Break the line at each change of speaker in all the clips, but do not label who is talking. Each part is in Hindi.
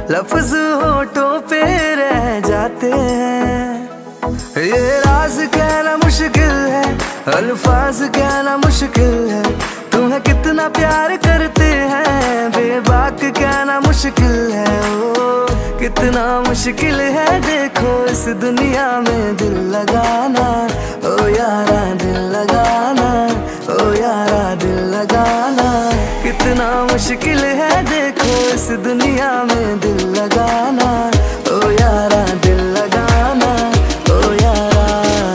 लफ्ज होठों पे रह जाते हैं। ये राज कहना मुश्किल है, अल्फाज कहना मुश्किल है, तुम्हें कितना प्यार करते हैं बेबाक कहना मुश्किल है। ओ कितना मुश्किल है देखो इस दुनिया में दिल लगाना, ओ यारा दिल लगाना, ओ यारा दिल लगाना। कितना मुश्किल है देखो इस दुनिया में दिल लगाना, ओ यारा दिल लगाना, ओ यारा।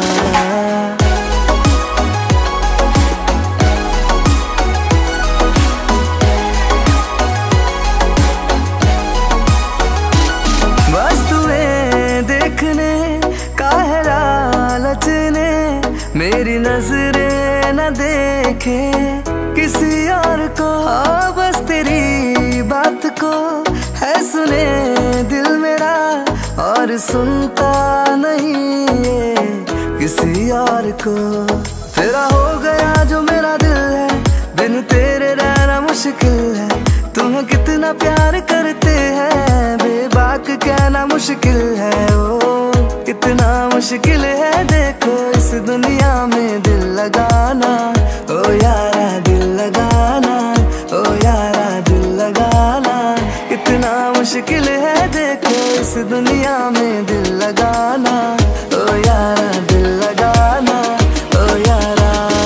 बस तुम्हें देखने का है लालच ने, मेरी नजरें न देखे किसी और को। बस तेरी बात को है सुने दिल मेरा, और सुनता नहीं है किसी और को। तेरा हो गया जो मेरा दिल है, बिन तेरे रहना मुश्किल है, तुम्हें कितना प्यार करते हैं बेबाक कहना मुश्किल है। ओ कितना मुश्किल है देखो इस दुनिया में दिल लगाना, ओ यारा दिल लगाना, ओ यारा दिल लगाना। कितना मुश्किल है देखो इस दुनिया में दिल लगाना, ओ यारा दिल लगाना, ओ यारा।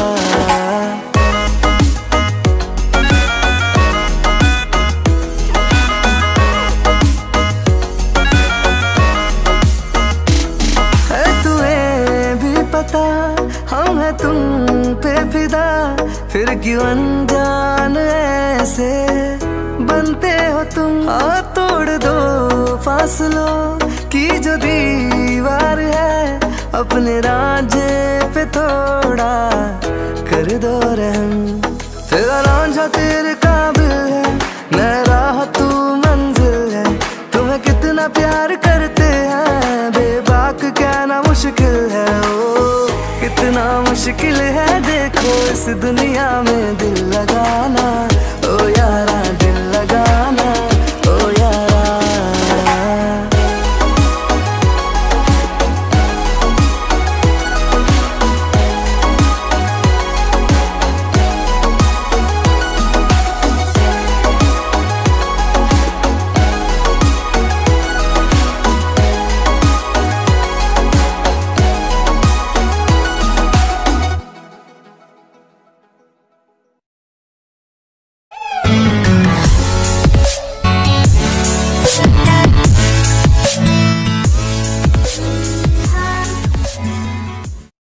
पता हम है तुम पे फिदा, फिर क्यों अनजान ऐसे बनते हो तुम। तोड़ दो फासलों की जो दीवार है, अपने रांझे पे थोड़ा कर दो रहम। तेरा रांझा तेरे काबिल है, मैं राह तू मंजिल है, तुम्हें कितना प्यार करते हैं बेबाक कहना मुश्किल है। कितना मुश्किल है देखो इस दुनिया में दिल लगाना,